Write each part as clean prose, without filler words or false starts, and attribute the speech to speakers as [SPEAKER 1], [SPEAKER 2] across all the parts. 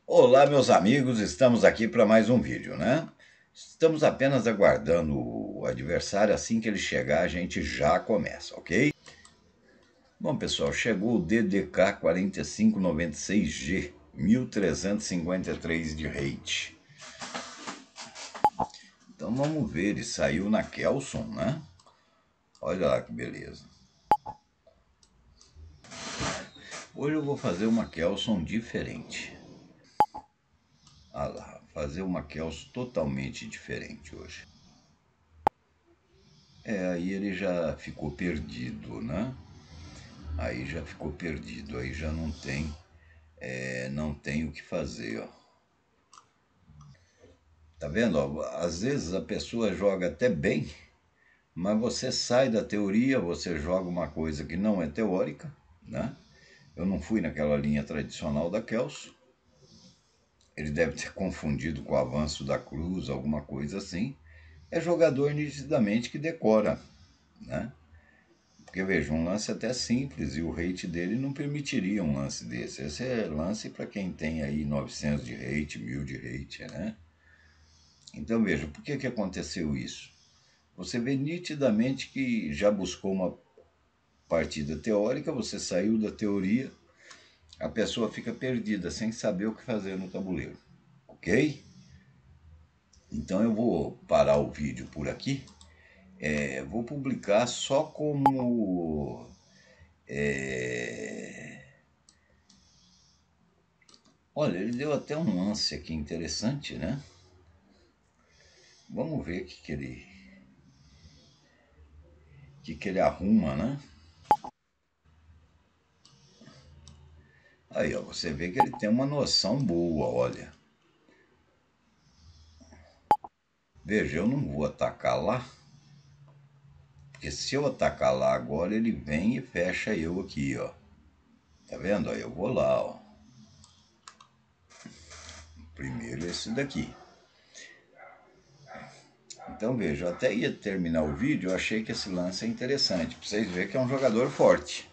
[SPEAKER 1] Olá, meus amigos, estamos aqui para mais um vídeo, né? Estamos apenas aguardando o adversário, assim que ele chegar, a gente já começa, ok? Bom, pessoal, chegou o DDK 4596G, 1353 de rate. Então vamos ver, ele saiu na Kelson, né? Olha lá que beleza. Hoje eu vou fazer uma Kelson diferente. Olha lá, fazer uma Kelson totalmente diferente hoje. Aí ele já ficou perdido, né? Aí já ficou perdido, aí já não tem o que fazer, ó. Tá vendo? Ó? Às vezes a pessoa joga até bem, mas você sai da teoria, você joga uma coisa que não é teórica, né? Eu não fui naquela linha tradicional da Kelso. Ele deve ter confundido com o avanço da cruz, alguma coisa assim. É jogador nitidamente que decora, né? Porque veja, um lance até simples e o rate dele não permitiria um lance desse. Esse é lance para quem tem aí 900 de rate, 1000 de rate, né? Então veja, por que aconteceu isso? Você vê nitidamente que já buscou uma partida teórica, você saiu da teoria, a pessoa fica perdida, sem saber o que fazer no tabuleiro, ok? Então eu vou parar o vídeo por aqui, vou publicar só como... Olha, ele deu até um lance aqui interessante, né? Vamos ver o que ele arruma, né? Aí, ó, você vê que ele tem uma noção boa, olha. Veja, eu não vou atacar lá, porque se eu atacar lá agora, ele vem e fecha eu aqui, ó. Tá vendo? Aí eu vou lá, ó. Primeiro esse daqui. Então veja, eu até ia terminar o vídeo, eu achei que esse lance é interessante, pra vocês verem que é um jogador forte.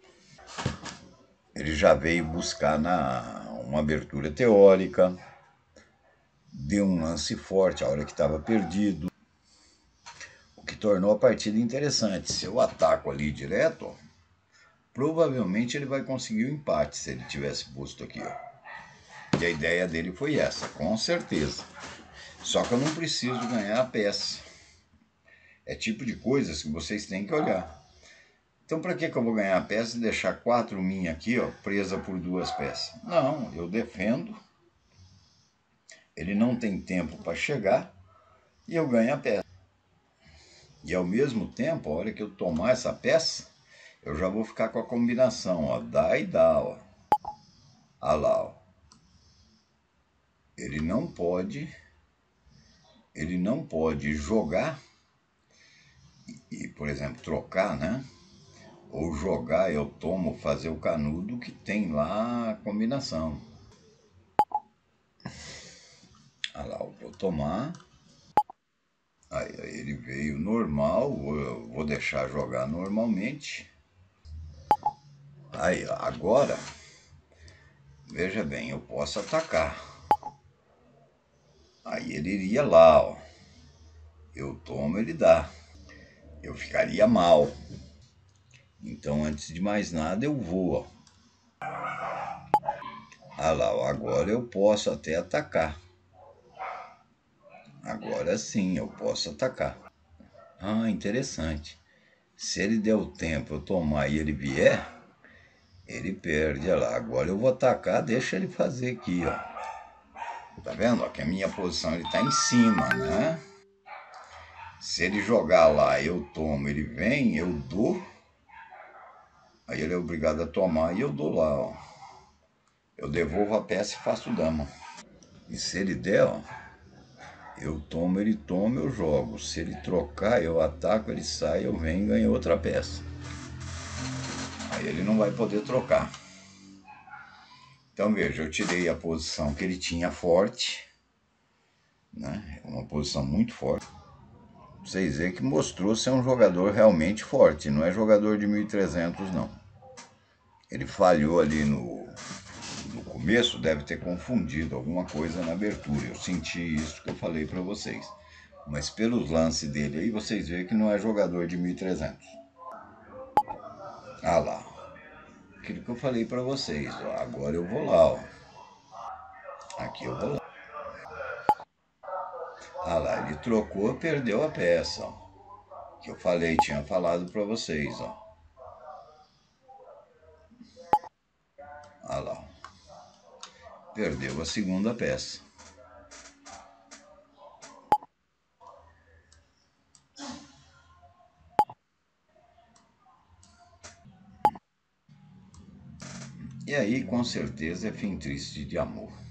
[SPEAKER 1] Ele já veio buscar uma abertura teórica, deu um lance forte a hora que estava perdido, o que tornou a partida interessante. Se eu ataco ali direto, ó, provavelmente ele vai conseguir o empate se ele tivesse posto aqui, ó. E a ideia dele foi essa, com certeza. Só que eu não preciso ganhar a peça. É tipo de coisas que vocês têm que olhar. Então, para que eu vou ganhar a peça e deixar 4 minhas aqui, ó, presa por 2 peças? Não, eu defendo. Ele não tem tempo para chegar e eu ganho a peça. E ao mesmo tempo, a hora que eu tomar essa peça, eu já vou ficar com a combinação, ó, dá e dá, ó. Olha lá, ó. Ele não pode jogar e, por exemplo, trocar, né? Ou jogar, eu tomo, fazer o canudo que tem lá a combinação. Olha lá, eu vou tomar. Aí ele veio normal, eu vou deixar jogar normalmente. Aí, agora, veja bem, eu posso atacar. Aí ele iria lá, ó. Eu tomo, ele dá. Eu ficaria mal. Então, antes de mais nada, eu vou, ó. Ah lá, ó, agora eu posso até atacar. Agora sim, eu posso atacar. Ah, interessante. Se ele der o tempo eu tomar e ele vier, ele perde. Olha lá, agora eu vou atacar, deixa ele fazer aqui, ó. Tá vendo? Ó, que a minha posição ele tá em cima, né? Se ele jogar lá, eu tomo, ele vem, eu dou. Aí ele é obrigado a tomar e eu dou lá, ó. Eu devolvo a peça e faço dama. E se ele der, ó, eu tomo, ele toma, eu jogo. Se ele trocar, eu ataco, ele sai, eu venho e ganho outra peça. Aí ele não vai poder trocar. Então veja, eu tirei a posição que ele tinha forte, né? Uma posição muito forte. Vocês veem que mostrou ser um jogador realmente forte, não é jogador de 1300 não. Ele falhou ali no começo deve ter confundido alguma coisa na abertura. Eu senti isso que eu falei para vocês. Mas pelos lances dele aí, vocês veem que não é jogador de 1.300. Ah lá, aquilo que eu falei para vocês. Ó, agora eu vou lá, ó. Aqui eu vou lá. Ah lá, ele trocou, perdeu a peça, ó. Que eu falei, tinha falado para vocês, ó. Ah lá, perdeu a segunda peça. E aí, com certeza, é fim triste de amor.